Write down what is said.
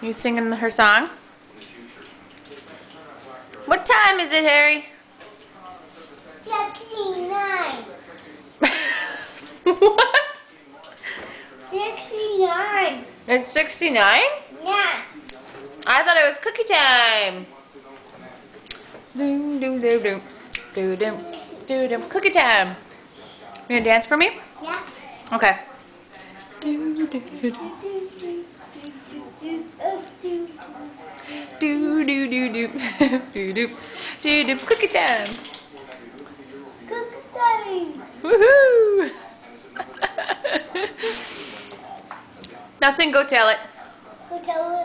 You singing her song? What time is it, Harry? 69. What? 69. It's 69? Yeah. I thought it was cookie time. Doom, doom, doom, doom. Doom, doom, doom, doom. Cookie time. You gonna dance for me? Yeah. Okay. Do do do do do do do do. Cookie time. Cookie time. Woohoo! Now sing, go tell it. Go tell